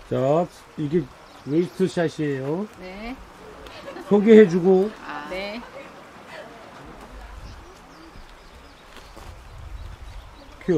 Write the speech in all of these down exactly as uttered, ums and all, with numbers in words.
자, 이게 웨이스트 샷이에요. 네. 소개해주고. 아, 네. 큐.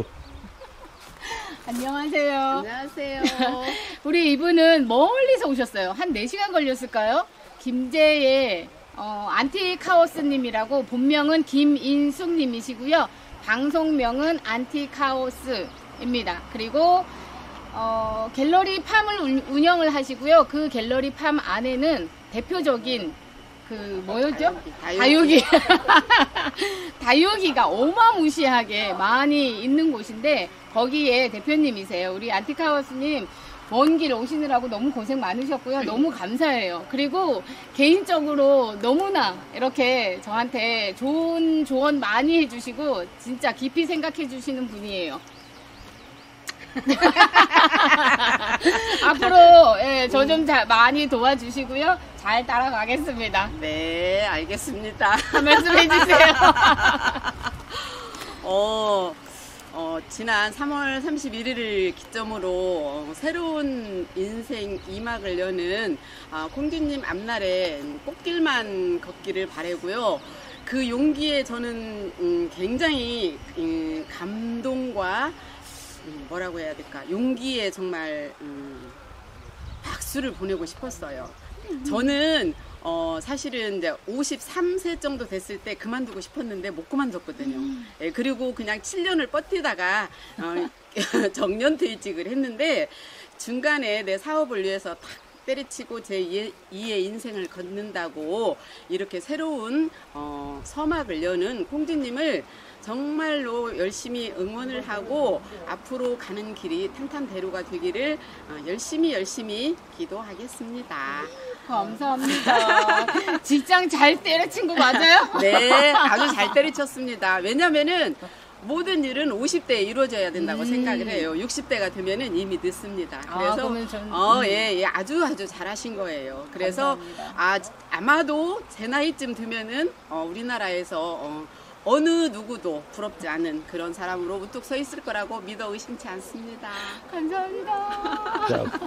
안녕하세요. 안녕하세요. 우리 이분은 멀리서 오셨어요. 한 네 시간 걸렸을까요? 김제의 어, 안티카오스님이라고, 본명은 김인숙님이시고요. 방송명은 안티카오스입니다. 그리고 어, 갤러리 팜을 운- 운영을 하시고요. 그 갤러리 팜 안에는 대표적인 그 뭐였죠? 다육이. 다육이. 다육이가 어마무시하게 많이 있는 곳인데, 거기에 대표님이세요. 우리 안티카오스님 먼 길 오시느라고 너무 고생 많으셨고요. 너무 감사해요. 그리고 개인적으로 너무나 이렇게 저한테 좋은 조언 많이 해주시고 진짜 깊이 생각해 주시는 분이에요. 앞으로 예, 저 좀 많이 도와주시고요. 잘 따라가겠습니다. 네, 알겠습니다. 한 말씀 해주세요. 어, 어, 지난 삼월 삼십일일을 기점으로 어, 새로운 인생 이 막을 여는 아, 콩쥐님 앞날에 꽃길만 걷기를 바라고요. 그 용기에 저는 음, 굉장히 음, 감동과 음, 뭐라고 해야 될까, 용기에 정말 음, 박수를 보내고 싶었어요. 저는 어, 사실은 이제 오십삼 세 정도 됐을 때 그만두고 싶었는데 못 그만뒀거든요. 예, 그리고 그냥 칠 년을 버티다가 어, 정년퇴직을 했는데, 중간에 내 사업을 위해서 탁 때려치고 제 이의 인생을 걷는다고 이렇게 새로운 어, 서막을 여는 콩쥐님을 정말로 열심히 응원을 하고 앞으로 가는 길이 탄탄대로가 되기를 어, 열심히 열심히 기도하겠습니다. 감사합니다. 직장 잘 때려친 거 맞아요? 네, 아주 잘 때려쳤습니다. 왜냐면은 모든 일은 오십 대에 이루어져야 된다고 음. 생각을 해요. 육십 대가 되면은 이미 늦습니다. 아, 그래서 그러면 전- 어, 음. 예, 예, 아주 아주 잘하신 거예요. 그래서 감사합니다. 아, 아마도 제 나이쯤 되면은 어, 우리나라에서 어, 어느 누구도 부럽지 않은 그런 사람으로 우뚝 서 있을 거라고 믿어 의심치 않습니다. 감사합니다. 자,